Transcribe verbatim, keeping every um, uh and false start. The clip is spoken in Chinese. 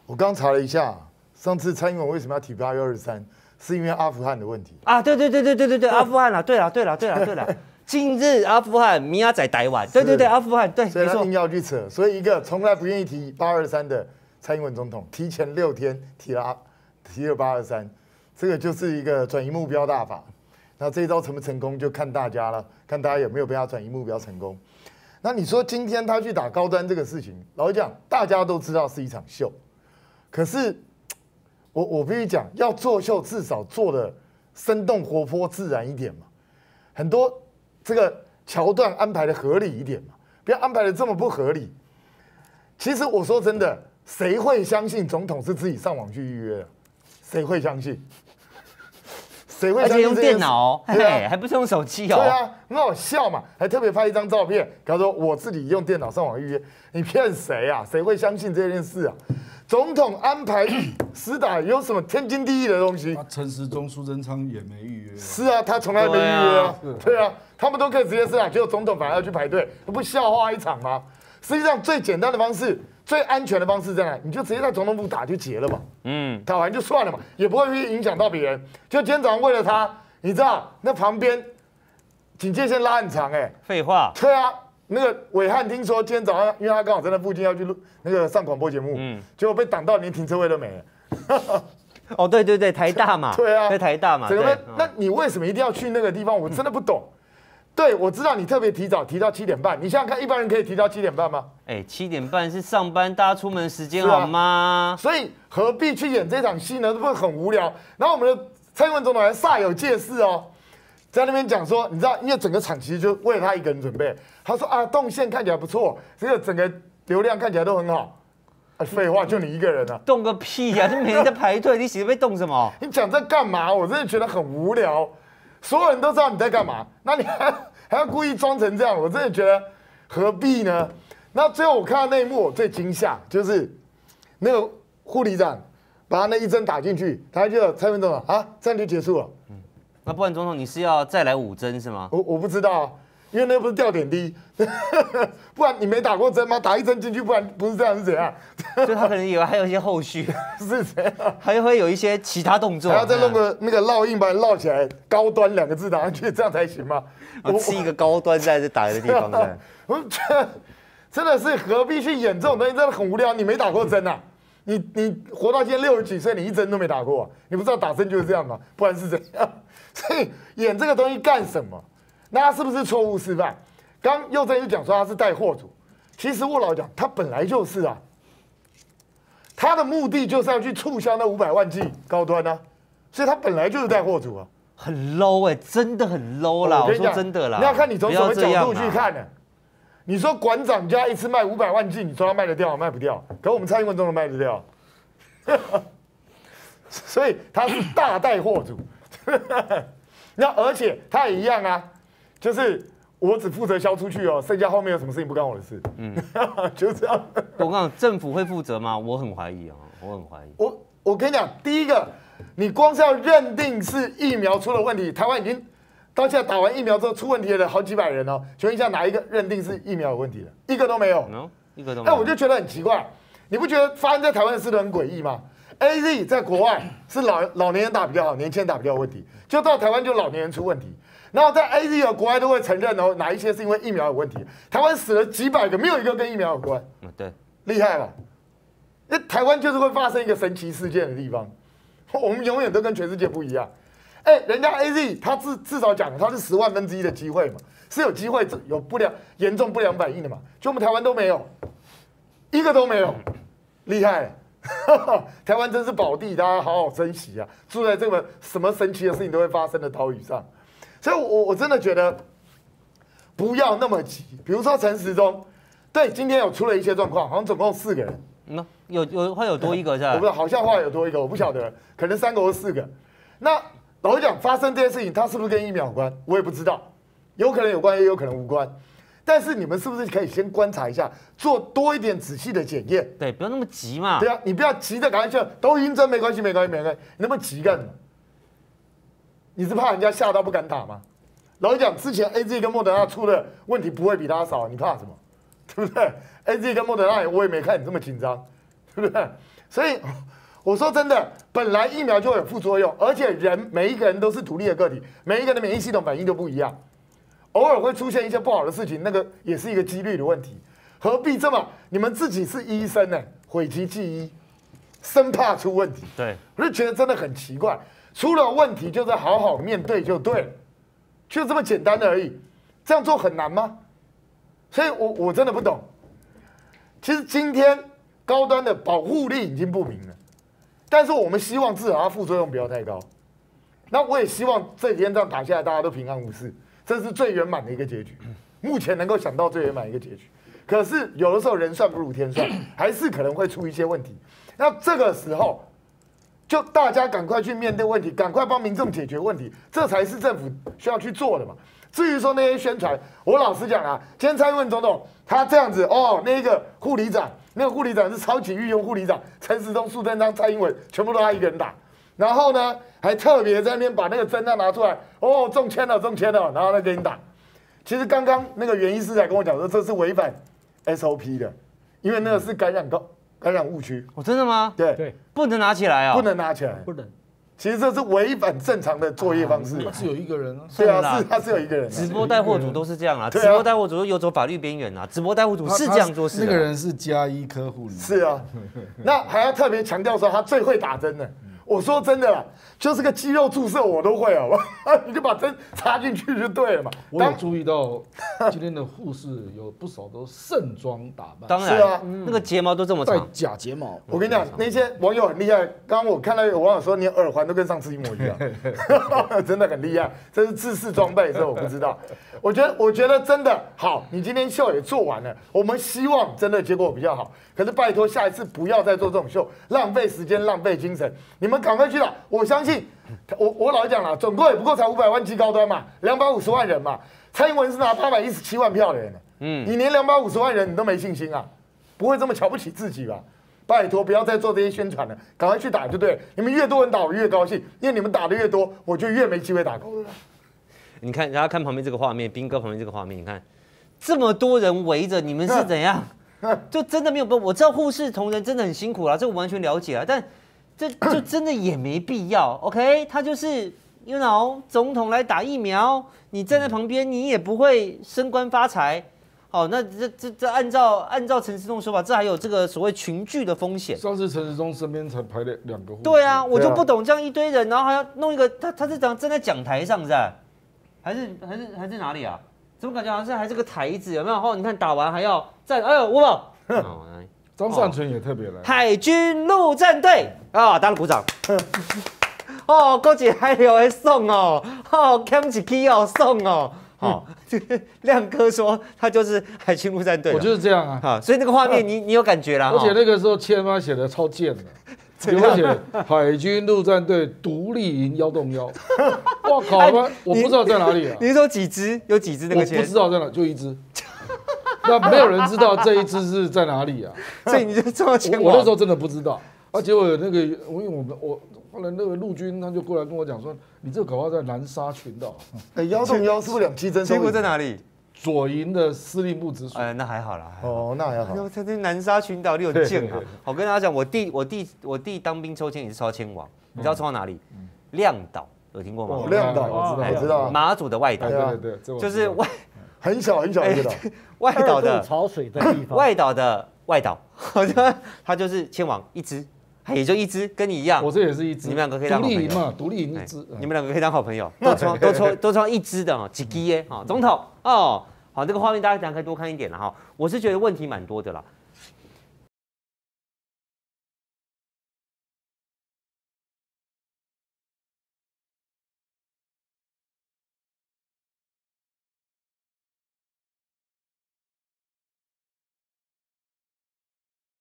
我刚查了一下，上次蔡英文为什么要提八月二十三，是因为阿富汗的问题啊？对对对对对对对，阿富汗啦，对了对了对了对了，今日阿富汗，明仔在台湾，对对对，阿富汗，对，没错。 所以他硬要去扯，所以一个从来不愿意提八二三的蔡英文总统，提前六天提了阿提了八二三，这个就是一个转移目标大法。那这一招成不成功，就看大家了，看大家有没有被他转移目标成功。那你说今天他去打高端这个事情，老实讲，大家都知道是一场秀，可是我我必须讲，要做秀至少做的生动活泼自然一点嘛，很多这个桥段安排的合理一点嘛，不要安排的这么不合理。其实我说真的，谁会相信总统是自己上网去预约的？谁会相信？谁会相信？ 而且用电脑， 对啊， 还不是用手机哦。 对啊，很好笑嘛，还特别拍一张照片，他说我自己用电脑上网预约，你骗谁啊？谁会相信这件事啊？总统安排施打有什么天经地义的东西？ 陈时中、苏贞昌也没预约。 是啊，他从来没预约啊。对啊，他们都可以直接施打，结果总统反而要去排队，不笑话一场吗？实际上最简单的方式。最安全的方式在哪？你就直接在总统府打就结了嘛，嗯，打完就算了嘛，也不会去影响到别人。就今天早上为了他，你知道那旁边警戒线拉很长哎、欸， 废话， 对啊，那个伟汉听说今天早上，因为他刚好在那附近要去录那个上广播节目，嗯，结果被挡到连停车位都没了。 哦，对对对，台大嘛， 对啊， 在台大嘛， 整个那你为什么一定要去那个地方？我真的不懂。对，我知道你特别提早提到七点半，你想想看，一般人可以提到七点半吗？ 哎，七点半是上班大家出门时间好吗？ 所以何必去演这场戏呢？这不是很无聊？然后我们的蔡英文总统还煞有介事哦，在那边讲说，你知道，因为整个场其实就为了他一个人准备。他说啊，动线看起来不错，这个整个流量看起来都很好。啊，废话，就你一个人啊？ 动个屁呀！就每人在排队，你写被动什么？ 你讲这干嘛？我真的觉得很无聊。所有人都知道你在干嘛，那你还还要故意装成这样，我真的觉得何必呢？那最后我看到那一幕，我最惊吓就是那个护理长把他那一针打进去，他就蔡英文总统啊，这样就结束了。 嗯，那不然总统你是要再来五针是吗？ 我我不知道啊，因为那不是吊点滴，不然你没打过针吗？打一针进去，不然不是这样是怎样？ 就他可能以为还有一些后续， 是怎样？ 还会有一些其他动作， 还要再弄个那个烙印把它烙起来，高端两个字打上去，这样才行吗？ 我吃一个高端在这打的地方的， 我觉得真的是何必去演这种东西，真的很无聊。你没打过针啊？你你活到今天六十几岁，你一针都没打过、啊，你不知道打针就是这样吗？不然是怎样？所以演这个东西干什么？那他是不是错误示范？刚佑正就讲说他是带货主，其实我老讲他本来就是啊，他的目的就是要去促销那五百万剂高端啊，所以他本来就是带货主啊， 很 low 哎、欸，真的很 low 啦。我, 我说真的啦， 你要看你从什么角度去看呢、啊？你说馆长家一次卖五百万剂，你说他卖得掉卖不掉？可我们蔡英文总统卖得掉，所以他是大带货主。那而且他也一样啊，就是我只负责销出去哦，剩下后面有什么事情不干我的事。嗯，就这样。 我跟你讲，政府会负责吗？我很怀疑啊，我很怀疑。 我我跟你讲，第一个，你光是要认定是疫苗出了问题，台湾已经到现在打完疫苗之后出问题的好几百人哦，请问一下哪一个认定是疫苗有问题的？一个都没有。 No， 一个都没有。 那我就觉得很奇怪，你不觉得发生在台湾的事都很诡异吗 ？A Z 在国外是老老年人打比较好，年轻人打比较有问题，就到台湾就老年人出问题。然后在 A Z 和国外都会承认哦，哪一些是因为疫苗有问题。台湾死了几百个，没有一个跟疫苗有关。 嗯，对， 厉害吧？那台湾就是会发生一个神奇事件的地方，我们永远都跟全世界不一样。哎，人家 A Z 他至至少讲它是十万分之一的机会嘛，是有机会有不良严重不良反应的嘛，就我们台湾都没有，一个都没有，厉害。台湾真是宝地，大家好好珍惜啊！住在这个什么神奇的事情都会发生的岛屿上，所以我，我我真的觉得不要那么急。比如说陈时中，对，今天有出了一些状况，好像总共四个人， 嗯，有有会有多一个是吧？ 我不知道，好像话有多一个，我不晓得，可能三个或四个。那老实讲，发生这件事情，它是不是跟疫苗有关？我也不知道，有可能有关，也有可能无关。但是你们是不是可以先观察一下，做多一点仔细的检验？ 对，不要那么急嘛。 对啊，你不要急着赶快去，都晕针没关系，没关系，没关系。你那么急干什么？你是怕人家吓到不敢打吗？老实讲，之前 A Z 跟莫德纳出的问题不会比他少，你怕什么？对不对 ？A Z 跟莫德纳我也没看你这么紧张，对不对？ 所以我说真的，本来疫苗就有副作用，而且人每一个人都是独立的个体，每一个人的免疫系统反应都不一样，偶尔会出现一些不好的事情，那个也是一个几率的问题。何必这么？你们自己是医生呢，讳疾忌医，生怕出问题。 对， 我就觉得真的很奇怪，出了问题就是好好面对就对了，就这么简单的而已。这样做很难吗？所以我我真的不懂。其实今天高端的保护力已经不明了。但是我们希望至少它副作用不要太高，那我也希望这几天这样打下来，大家都平安无事，这是最圆满的一个结局。目前能够想到最圆满的一个结局，可是有的时候人算不如天算，还是可能会出一些问题。那这个时候，就大家赶快去面对问题，赶快帮民众解决问题，这才是政府需要去做的嘛。至于说那些宣传，我老实讲啊，今天蔡英文总统他这样子哦，那个护理长。那个护理长是超级御用护理长，陈时中、苏贞昌、蔡英文全部都他一个人打，然后呢还特别在那边把那个针他拿出来，哦中签了中签了，然后再给你打。其实刚刚那个袁医师才跟我讲说，这是违反 S O P 的，因为那个是感染高感染误区。 哦，真的吗？ 对对， 不能拿起来啊， 不能拿起来， 不能。 其实这是违反正常的作业方式。 他只有一个人啊。 对啊，是他是有一个人啊。 直播带货主都是这样啊， 对啊直播带货主都游走法律边缘啊，直播带货主是这样做事的。 那个人是加医科护理。 是啊，那还要特别强调说他最会打针的。我说真的啦，就是个肌肉注射我都会好不好？你就把针插进去就对了嘛。 我有注意到今天的护士有不少都盛装打扮， 当然， 是啊那个睫毛都这么戴长， 假睫毛。 我跟你讲，那些网友很厉害。刚刚我看到有网友说，你耳环都跟上次一模一样，真的很厉害。这是制式装备，这我不知道。我觉得，我觉得真的好。你今天秀也做完了，我们希望真的结果比较好。可是拜托，下一次不要再做这种秀，浪费时间，浪费精神。你们赶快去打，我相信，我我老实讲了，总共也不过才五百万剂高端嘛，两百五十万人嘛。蔡英文是拿八百一十七万票的人，嗯，你连两百五十万人你都没信心啊？不会这么瞧不起自己吧？拜托，不要再做这些宣传了，赶快去打就对了。你们越多人打，我越高兴，因为你们打的越多，我就越没机会打高了。 你看，大家看旁边这个画面，斌哥旁边这个画面，你看这么多人围着，你们是怎样？就真的没有办法。我知道护士同仁真的很辛苦啦，这我完全了解啊，但这就真的也没必要。OK， 他就是，you know， 总统来打疫苗，你站在旁边，你也不会升官发财。好，那这这这按照按照陈时中说法，这还有这个所谓群聚的风险。 上次陈时中身边才排了两个护士。 对啊，我就不懂这样一堆人，然后还要弄一个他他是站站在讲台上是吧？还是还是还是哪里啊？怎么感觉好像是还是个台子有没有？后你看打完还要站，哎呦，我宝， 张善存也特别来。 海军陆战队啊，大家鼓掌。哦，高姐还有会送哦，哦 ，cam 起 key 哦，送哦。哦，亮哥说他就是海军陆战队， 我就是这样啊。 好，所以那个画面你你有感觉啦。 而且那个时候签妈写的超贱的，比如写海军陆战队独立营幺洞幺，哇靠！我我不知道在哪里啊。 你是说几只？有几只那个签？ 我不知道在哪，就一只。那没有人知道这一只是在哪里啊？ 所以你就这么签。 我那时候真的不知道，而且我有那个，因为我们我。后来那个陆军他就过来跟我讲说，你这个搞不好在南沙群岛。 哎，幺洞幺是不是两栖征收？ 结果在哪里？ 左营的司令部直属。 哎，那还好啦。 哦，那还好。 他在南沙群岛，你有劲啊！我跟大家讲，我弟我弟我弟当兵抽签也是抽签王，你知道抽到哪里？亮岛有听过吗？ 哦，亮岛我知道，我知道。 马祖的外岛， 对对对， 就是外很小很小一个岛， 外岛的潮水的地方， 外岛的外岛，好像他就是签王一只。也就一只，跟你一样。 我这也是一只。 你们两个可以当好朋友。 独立营嘛，独立营一只。 你们两个可以当好朋友，都抽都抽都抽一只的哦，几支耶？哈，总统哦，好，这个画面大家等下可以多看一点了哈。我是觉得问题蛮多的啦。